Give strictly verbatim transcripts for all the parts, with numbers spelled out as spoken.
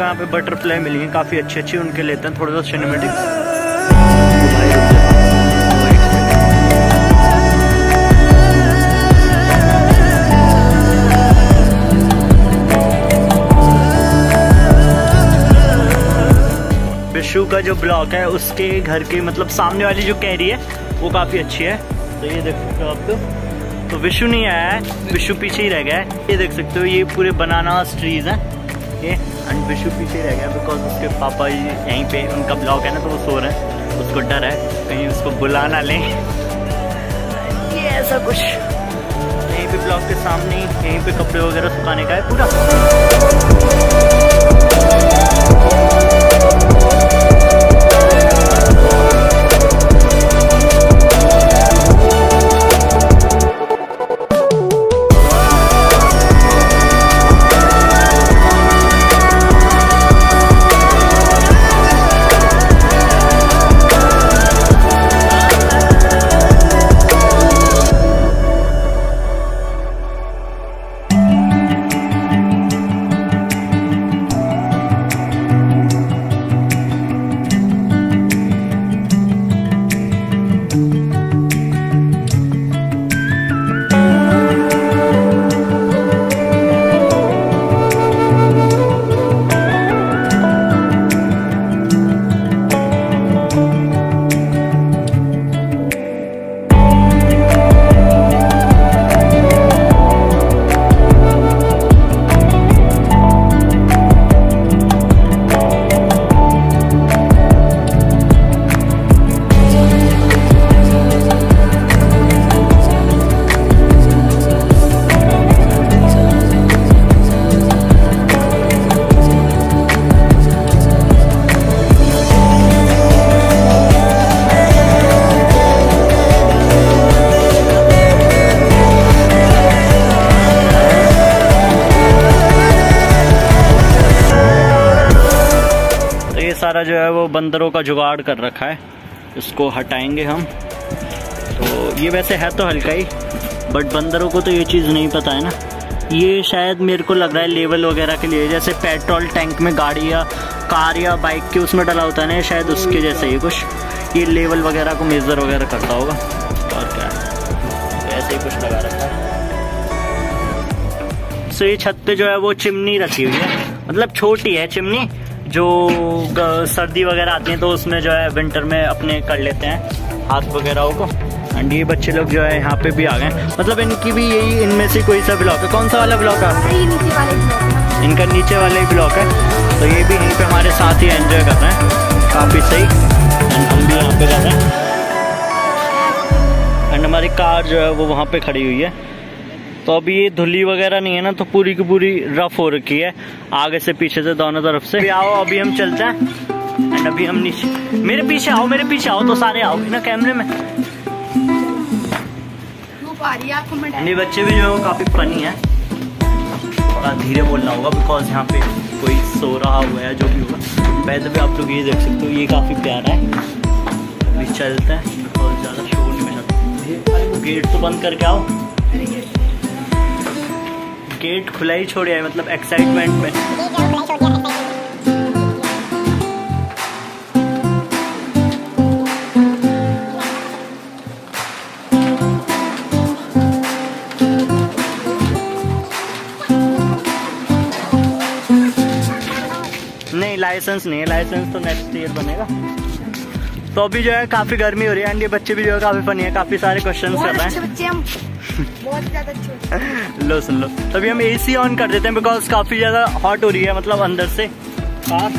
यहाँ पे बटरफ्लाई मिली है काफी अच्छी अच्छी, उनके लेते हैं थोड़ा सा सिनेमेटिक्स। विशु का जो ब्लॉक है उसके घर के मतलब सामने वाली जो कैरी है वो काफी अच्छी है। तो ये देख सकते हो आप तो, तो विशु नहीं आया है, विशु पीछे ही रह गया है। ये देख सकते हो ये पूरे बनाना ट्रीज हैं ये, एंड विशु पीछे रह गया बिकॉज उसके पापा यहीं पे उनका ब्लॉक है ना, तो वो सो रहे हैं, उसको डर है कहीं उसको बुला ना लें। ये ऐसा कुछ यहीं पे ब्लॉक के सामने यहीं पे कपड़े वगैरह सुखाने का है पूरा। सारा जो है वो बंदरों का जुगाड़ कर रखा है, इसको हटाएंगे हम। तो ये वैसे है तो हल्का ही, बट बंदरों को तो ये चीज़ नहीं पता है ना। ये शायद मेरे को लग रहा है लेवल वगैरह के लिए, जैसे पेट्रोल टैंक में गाड़ी या कार या बाइक के उसमें डला होता है ना, शायद उसके जैसे ही कुछ ये लेवल वगैरह को मेज़र वगैरह करता होगा। और क्या है, ऐसे ही कुछ लगा रखा है। सो ये छत पे जो है वो चिमनी रखी हुई है, मतलब छोटी है चिमनी, जो सर्दी वगैरह आती है तो उसमें जो है विंटर में अपने कर लेते हैं हाथ वगैरह को। एंड ये बच्चे लोग जो है यहाँ पे भी आ गए, मतलब इनकी भी यही इनमें से कोई सा ब्लॉक है। कौन सा वाला ब्लॉक है? नीचे वाले ब्लॉक। इनका नीचे वाला ही ब्लॉक है, तो ये भी यहीं पे हमारे साथ ही एंजॉय कर रहे हैं, काफ़ी सही। एंड हम भी यहाँ पे कर रहे हैं। एंड हमारी कार जो है वो वहाँ पे खड़ी हुई है। तो अभी ये धुली वगैरह नहीं है ना, तो पूरी की पूरी रफ हो रखी है आगे से पीछे से दोनों तरफ से। अभी आओ, अभी हम चलते हैं। एंड अभी हम नीचे, मेरे पीछे आओ, मेरे पीछे आओ, तो सारे आओ ना कैमरे में। ये बच्चे भी जो है काफी फनी है, थोड़ा धीरे बोलना होगा बिकॉज यहाँ पे कोई सो रहा हुआ है, जो भी होगा। वैसे भी आप लोग ये देख सकते हो, ये काफी प्यारा है। अभी चलते हैं बिकॉज ज्यादा शोर नहीं बना। गेट तो बंद करके आओ, गेट खुला ही छोड़ है, मतलब एक्साइटमेंट में। नहीं, लाइसेंस नहीं है, लाइसेंस तो नेक्स्ट ईयर बनेगा। तो अभी जो है काफी गर्मी हो रही है एंड ये बच्चे भी जो है काफी फनी है, काफी सारे क्वेश्चन कर रहे हैं। बहुत ज्यादा अच्छे। लो सुन लो, तभी हम एसी ऑन कर देते हैं बिकॉज काफी ज्यादा हॉट हो रही है, मतलब अंदर से कार।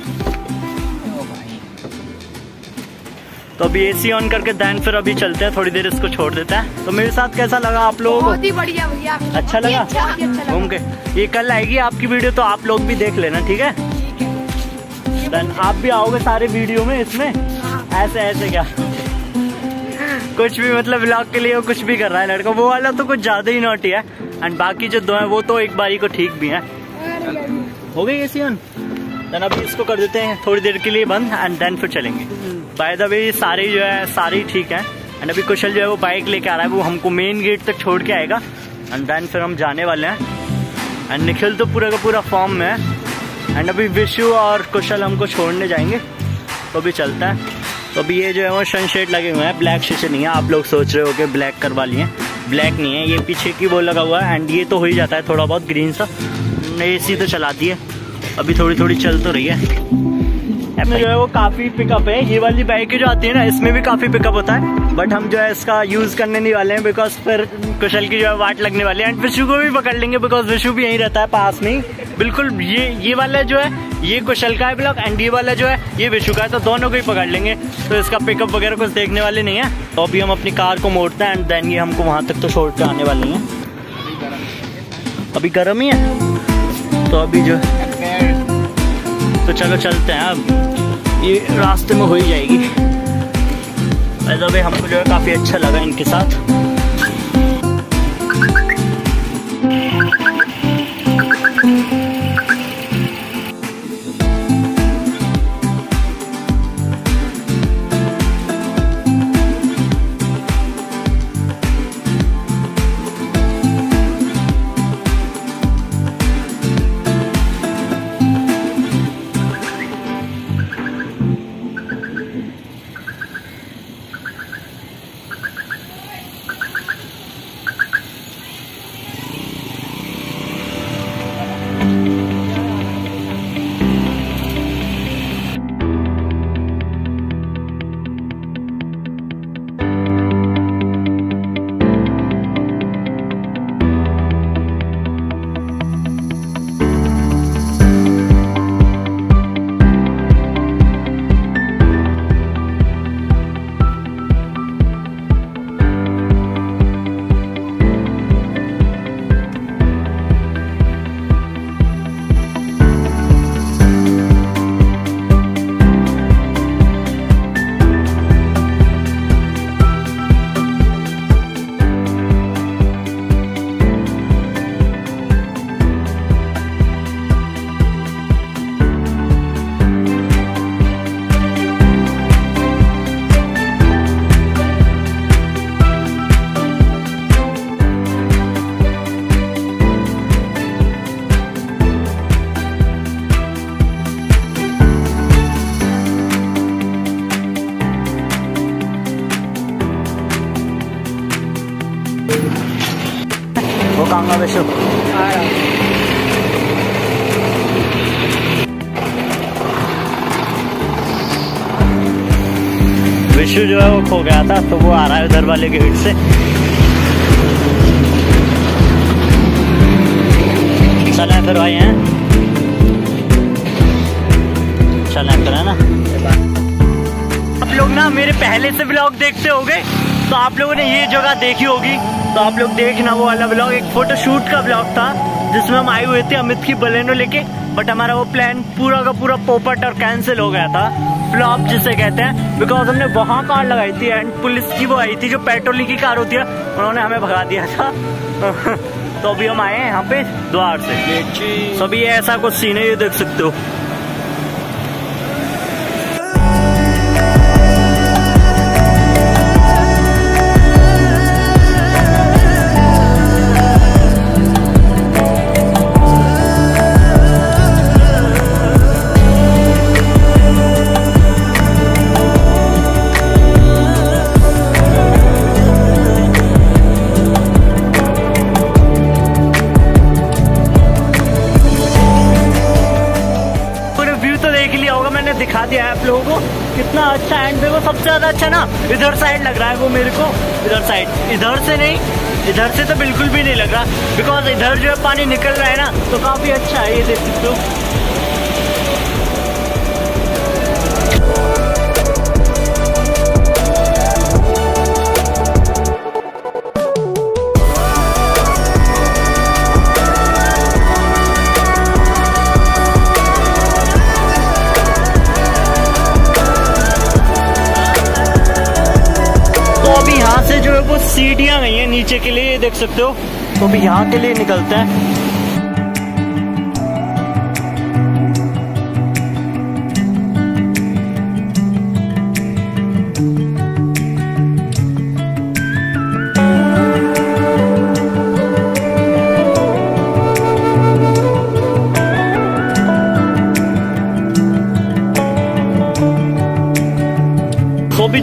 तो अभी एसी ऑन करके देन फिर अभी चलते हैं, थोड़ी देर इसको छोड़ देते हैं। तो मेरे साथ कैसा लगा आप लोगों को? बहुत ही बढ़िया भैया। अच्छा लगा घूम के। ये कल आएगी आपकी वीडियो, तो आप लोग भी देख लेना, ठीक है? देन आप भी आओगे सारे वीडियो में इसमें। ऐसे ऐसे क्या कुछ भी, मतलब व्लॉग के लिए वो कुछ भी कर रहा है लड़का। वो वाला तो कुछ ज्यादा ही नॉटी है एंड बाकी जो दो हैं वो तो एक बारी को ठीक भी है। हो गई एसी ऑन। देन अभी इसको कर देते हैं थोड़ी देर के लिए बंद एंड देन फिर चलेंगे। बाय द वे सारे जो है सारे ठीक है। एंड अभी कुशल जो है वो बाइक लेके आ रहा है, वो हमको मेन गेट तक छोड़ के आएगा एंड देन फिर हम जाने वाले हैं। एंड निखिल तो पूरा का पूरा फॉर्म में है, एंड अभी विशु और कुशल हमको छोड़ने जाएंगे, तो अभी चलता है। तो अभी ये जो है वो सनशेड लगे हुए हैं, ब्लैक शीशे नहीं है। आप लोग सोच रहे हो कि ब्लैक करवा लिए, ब्लैक नहीं है, ये पीछे की वो लगा हुआ है। एंड ये तो हो ही जाता है थोड़ा बहुत ग्रीन सा। एसी तो चला दी है, अभी थोड़ी थोड़ी चल तो रही है। इसमें जो है वो काफी पिकअप है। ये वाली बाइक जो आती है ना, इसमें भी काफी पिकअप होता है, बट हम जो है इसका यूज करने नहीं वाले हैं, बिकॉज फिर कुशल की जो है वाट लगने वाली है। एंड विशु को भी पकड़ लेंगे, बिकॉज विशु भी यहीं रहता है पास में ही बिल्कुल। ये ये वाला जो है ये कुशल का है ब्लॉक, एंड ये वाला जो है ये विशु का है, तो दोनों को ही पकड़ लेंगे। तो इसका पिकअप वगैरह कुछ देखने वाले नहीं है। तो अभी हम अपनी कार को मोड़ते हैं, एंड देन ये हमको वहां तक तो छोड़ के आने वाली है। अभी गर्म ही है, तो अभी जो तो चलो चलते हैं। अब ये रास्ते में हो ही जाएगी। वैसे भी हमको जो है काफी अच्छा लगा इनके साथ। वो कांगा विशु विशु जो है वो खो गया था, तो वो आ रहा है उधर वाले गेट से। चला फिर भाई हैं, चला फिर है ना। आप लोग ना मेरे पहले से ब्लॉग देखते होंगे, तो आप लोगों ने ये जगह देखी होगी। तो आप लोग देखना वो वाला ब्लॉग, एक फोटोशूट का ब्लॉग था जिसमें हम आए हुए थे अमित की बलेनो लेके, बट हमारा वो प्लान पूरा का पूरा पोपट और कैंसिल हो गया था, फ्लॉप जिसे कहते हैं। बिकॉज हमने वहाँ कार लगाई थी एंड पुलिस की वो आई थी जो पेट्रोलिंग की कार होती है, उन्होंने हमें भगा दिया था। तो अभी हम आए हैं यहाँ पे द्वार से। तो अभी ऐसा कुछ सीन है, ये देख सकते हो। दिखा दिया है आप लोगों को कितना अच्छा। एंड देखो सबसे ज्यादा अच्छा ना इधर साइड लग रहा है वो मेरे को, इधर साइड, इधर से नहीं, इधर से तो बिल्कुल भी नहीं लग रहा, बिकॉज इधर जो है पानी निकल रहा है ना, तो काफी अच्छा है। ये देख सकते हो। अभी यहाँ से जो है वो सीढ़ियाँ गई हैं नीचे के लिए, देख सकते हो। तो अभी यहाँ के लिए निकलते हैं।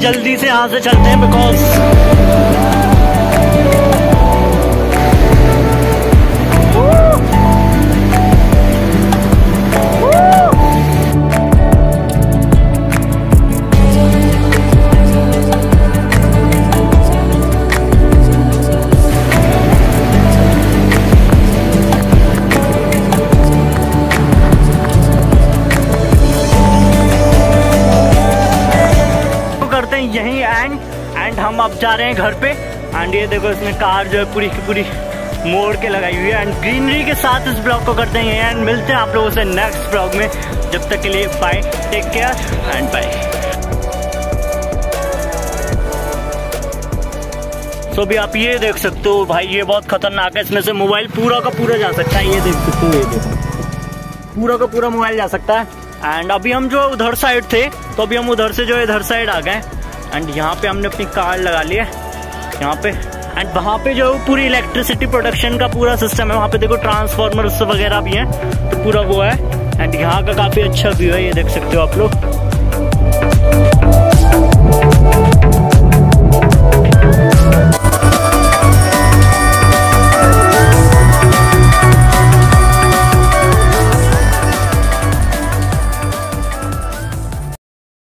जल्दी से यहाँ से चलते हैं बिकॉज यही एंड एंड हम अब जा रहे हैं घर पे। एंड ये देखो इसमें कार जो है पूरी की पूरी मोड़ के लगाई हुई है। एंड ग्रीनरी के साथ इस ब्लॉग को करते हैं एंड मिलते हैं आप लोगों से नेक्स्ट ब्लॉग में। जब तक के लिए bye, take care and bye. So भी आप ये देख सकते हो भाई, ये बहुत खतरनाक है। इसमें से मोबाइल पूरा का पूरा जा सकता है। ये देख सकते हो, ये देखो पूरा का पूरा मोबाइल जा सकता है। एंड अभी हम जो उधर साइड थे, तो अभी हम उधर से जो इधर साइड आ गए। एंड यहाँ पे हमने अपनी कार लगा ली है यहाँ पे। एंड वहाँ पे जो पूरी इलेक्ट्रिसिटी प्रोडक्शन का पूरा सिस्टम है, वहाँ पे देखो ट्रांसफार्मर्स वगैरह भी हैं, तो पूरा वो है। एंड यहाँ का काफी अच्छा व्यू है, ये देख सकते हो आप लोग।